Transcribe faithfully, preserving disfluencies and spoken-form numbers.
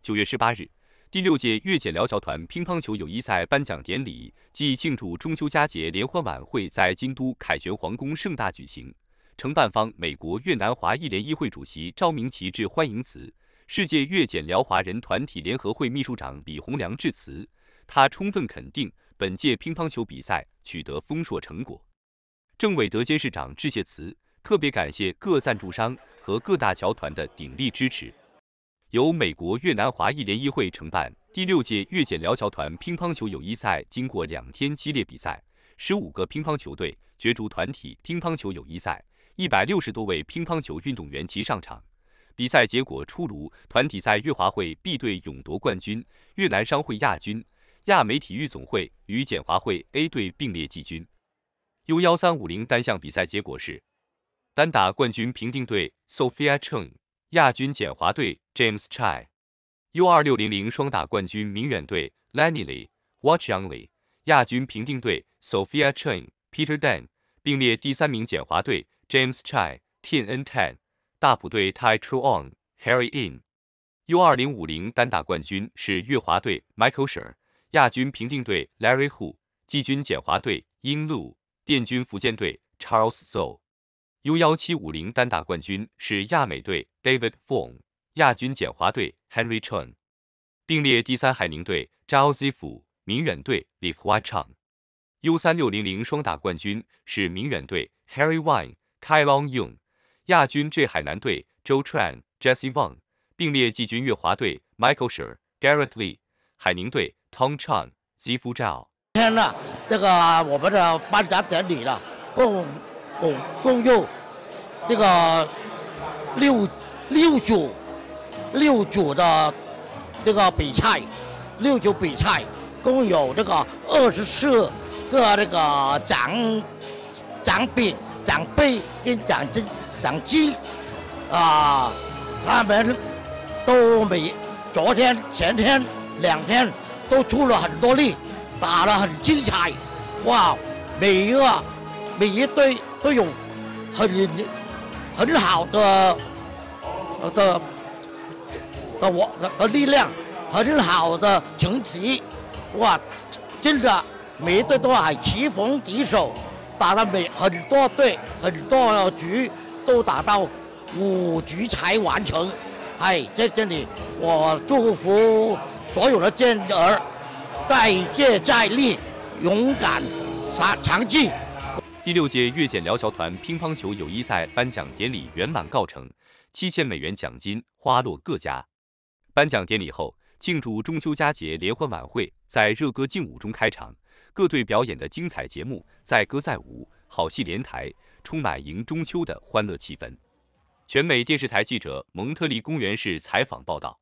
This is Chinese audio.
九月十八日，第六届越检辽侨团乒乓球友谊赛颁奖典礼暨庆祝中秋佳节联欢晚会在京都凯旋皇宫盛大举行。承办方美国越南华裔联谊会主席赵明奇致欢迎词，世界越检辽华人团体联合会秘书长李洪良致辞。他充分肯定本届乒乓球比赛取得丰硕成果。郑伟德监事长致谢词，特别感谢各赞助商和各大侨团的鼎力支持。由美国越南华裔联谊会承办第六届越检辽侨团乒乓球友谊赛，经过两天激烈比赛，十五个乒乓球队角逐团体乒乓球友谊赛，一百六十多位乒乓球运动员齐上场。比赛结果出炉，团体赛越华会 B 队勇夺冠军，越南商会亚军，亚美体育总会与简华会 A 队并列季军。U 一三五零单项比赛结果是：单打冠军评定队 Sophia Cheng， 亚军简华队 James Chai；U 二六零零双打冠军明远队 Lenny Lee、Watch Young Lee， 亚军评定队 Sophia Cheng、Peter Dan， 并列第三名简华队 James Chai、Tian N Tan， 大埔队 Tai Truong、Harry In。U 二零五零单打冠军是越华队 Michael Sher， 亚军评定队 Larry Hu， 季军简华队 Ying Lu， 殿军福建队 Charles Zhou。U 一七五零单打冠军是亚美队 David Fong， 亚军简华队 Henry Chen， 并列第三海宁队 Zhao Zifu， 明远队 Li Huachang。U 三六零零双打冠军是明远队 Harry Wang、Kai Long Yung， 亚军浙海南队 Zhou Chuan、Jesse Wang， 并列季军越华队 Michael Sher、Garrett Lee， 海宁队 Tong Chan、Zifu Zhao。 今天呢，这个我们的颁奖典礼呢，共共共有这个六六组六组的这个比赛，六组比赛共有这个二十四个这个奖奖品、奖杯跟奖金奖金啊，他们都每昨天、前天两天都出了很多力，打得很精彩，哇！每一个每一队都有很很好的的的我的的力量，很好的成绩，哇！真的每一队都还棋逢敌手，打到每很多队很多局都打到五局才完成。哎，在这里我祝福所有的健儿再接再厉，勇敢长进。 第六届越检辽侨团乒乓球友谊赛颁奖典礼圆满告成，七千美元奖金花落各家。颁奖典礼后，庆祝中秋佳节联欢晚会在热歌劲舞中开场，各队表演的精彩节目载歌载舞，好戏连台，充满迎中秋的欢乐气氛。全美电视台记者蒙特利公园市采访报道。